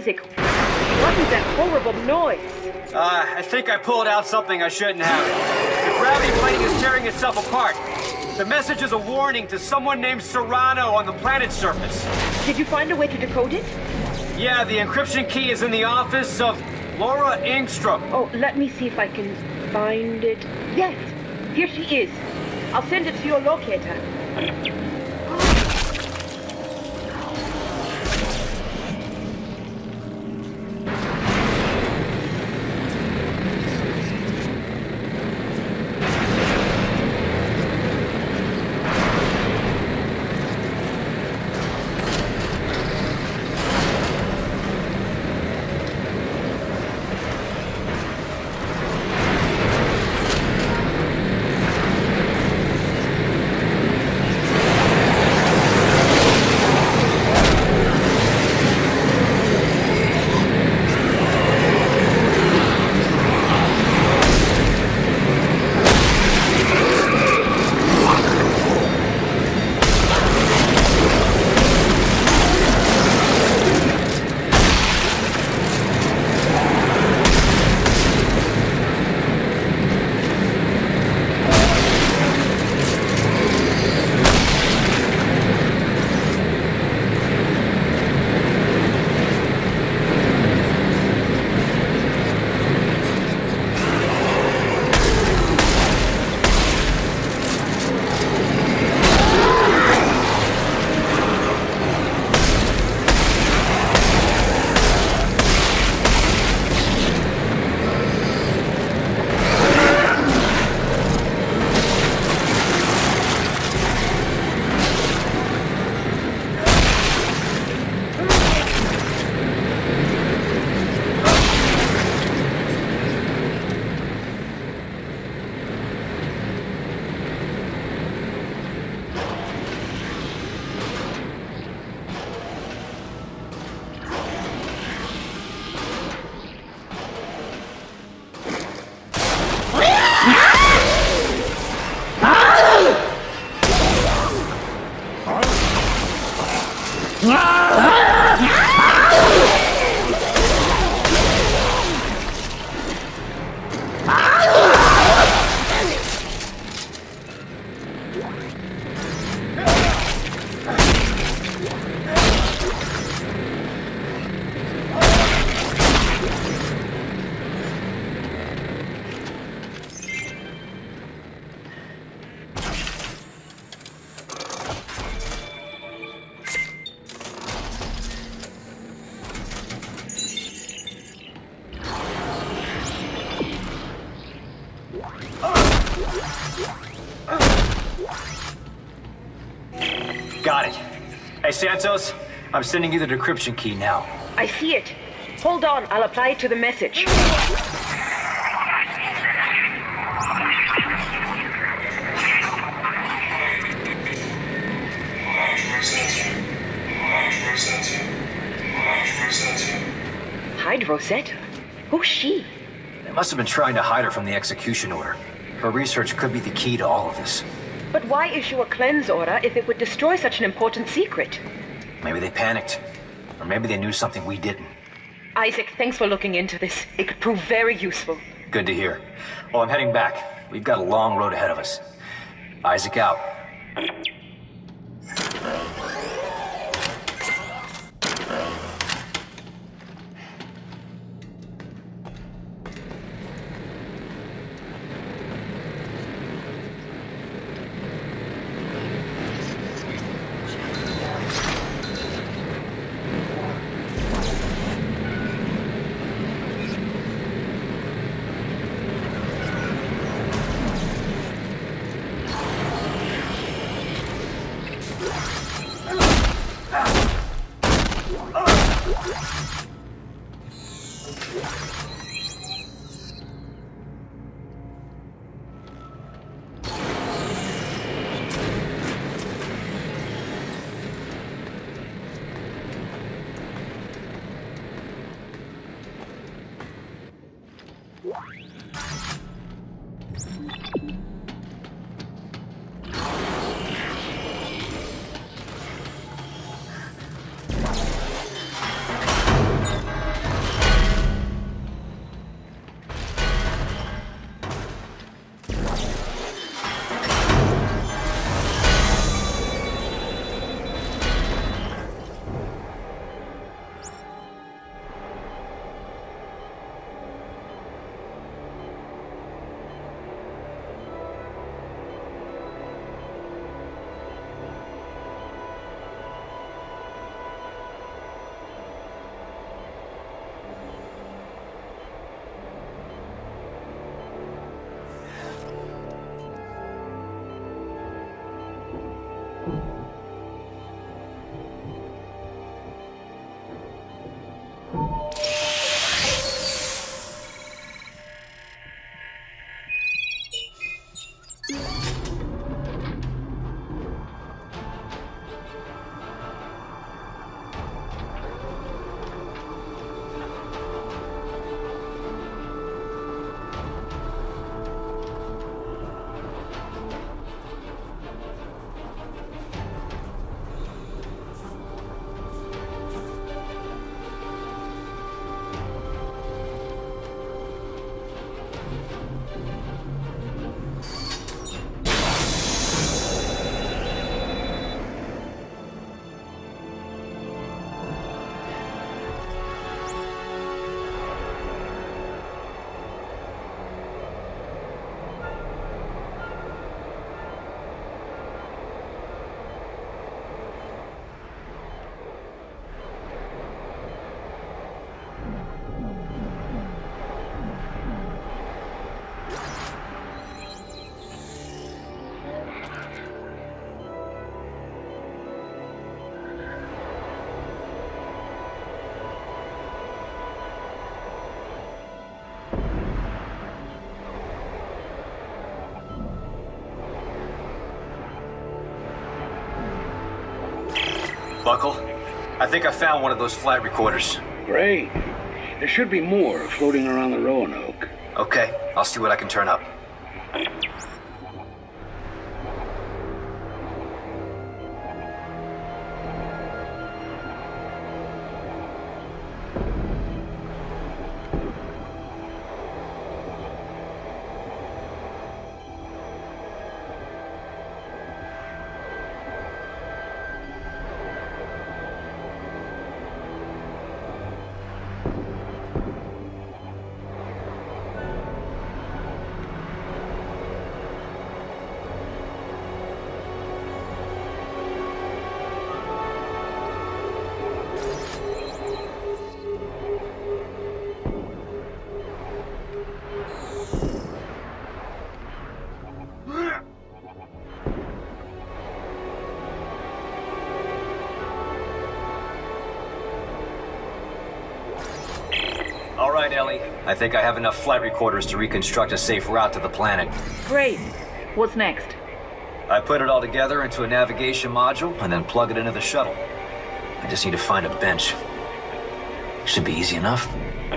Isaac, what is that horrible noise? Uh, I think I pulled out something I shouldn't have. The gravity plane is tearing itself apart. The message is a warning to someone named Serrano on the planet's surface. Did you find a way to decode it? Yeah, the encryption key is in the office of Laura Engstrom. Oh, let me see if I can find it. Yes, here she is. I'll send it to your locator. Got it. Hey, Santos, I'm sending you the decryption key now. I see it. Hold on, I'll apply it to the message. Hydrosetta? Who's she? They must have been trying to hide her from the execution order. Her research could be the key to all of this. But why issue a cleanse order if it would destroy such an important secret? Maybe they panicked. Or maybe they knew something we didn't. Isaac, thanks for looking into this. It could prove very useful. Good to hear. Well, I'm heading back. We've got a long road ahead of us. Isaac out. Buckle, I think I found one of those flight recorders. Great. There should be more floating around the Roanoke. Okay, I'll see what I can turn up. All right, Ellie. I think I have enough flight recorders to reconstruct a safe route to the planet. Great. What's next? I put it all together into a navigation module and then plug it into the shuttle. I just need to find a bench. Should be easy enough.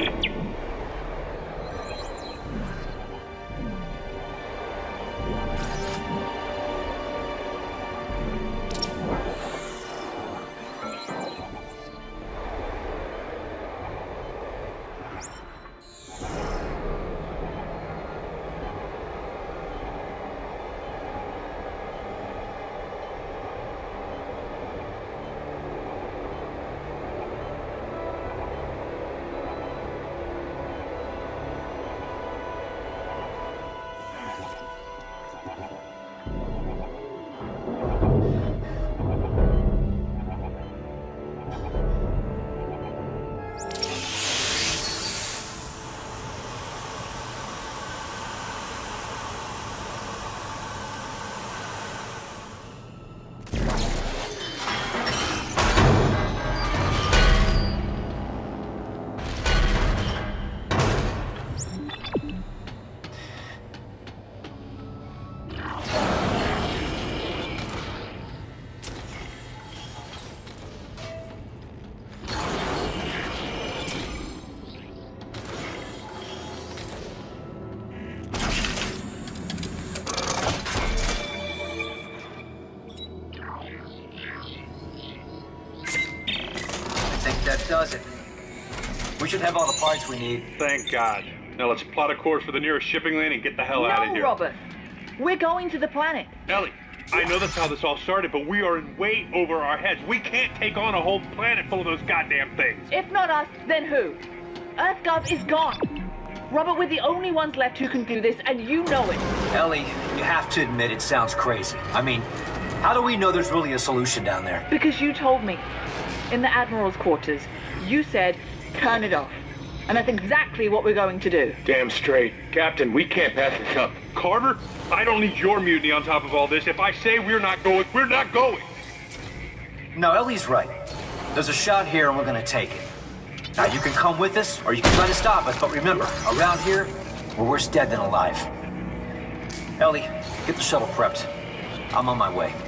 That does it. We should have all the parts we need. Thank God. Now let's plot a course for the nearest shipping lane and get the hell no, out of here. No, Robert. We're going to the planet. Ellie, I know that's how this all started, but we are in way over our heads. We can't take on a whole planet full of those goddamn things. If not us, then who? EarthGov is gone. Robert, we're the only ones left who can do this, and you know it. Ellie, you have to admit it sounds crazy. I mean, how do we know there's really a solution down there? Because you told me. In the Admiral's quarters, you said, turn it off. And that's exactly what we're going to do. Damn straight. Captain, we can't pass this up. Carter, I don't need your mutiny on top of all this. If I say we're not going, we're not going. No, Ellie's right. There's a shot here and we're gonna take it. Now, you can come with us, or you can try to stop us, but remember, around here, we're worse dead than alive. Ellie, get the shuttle prepped. I'm on my way.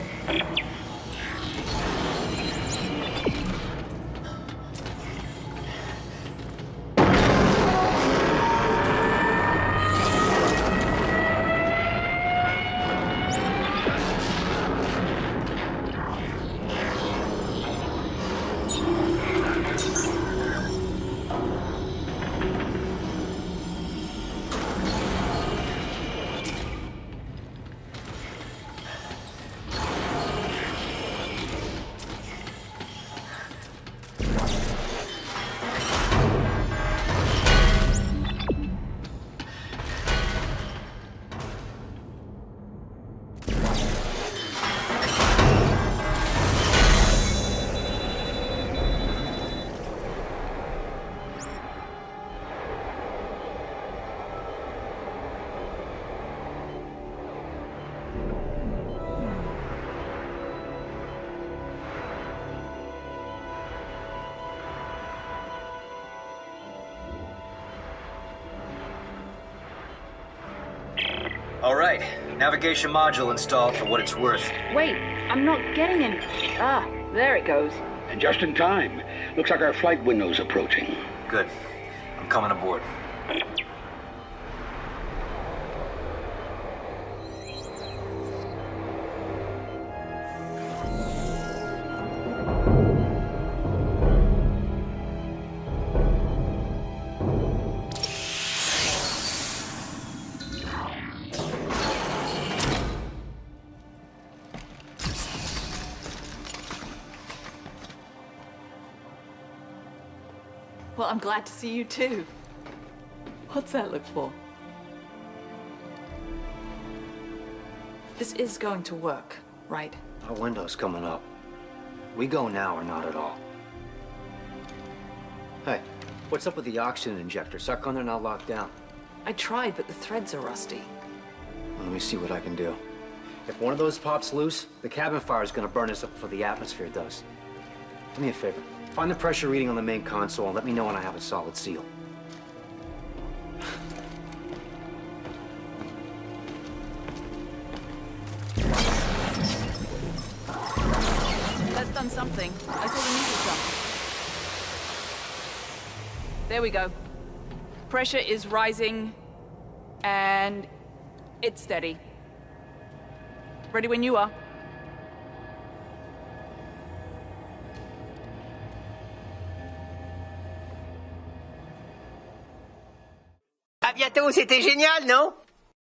All right, navigation module installed for what it's worth. Wait, I'm not getting any. Ah, there it goes. And just in time. Looks like our flight window's approaching. Good. I'm coming aboard. Well, I'm glad to see you too. What's that look for? This is going to work, right? Our window's coming up. We go now or not at all. Hey, what's up with the oxygen injector? Suck they're not locked down. I tried, but the threads are rusty. Well, let me see what I can do. If one of those pops loose, the cabin fire is gonna burn us up before the atmosphere does. Do me a favor. Find the pressure reading on the main console and let me know when I have a solid seal. That's done something. I saw the needle jump. There we go. Pressure is rising, and it's steady. Ready when you are. À bientôt, c'était génial, non?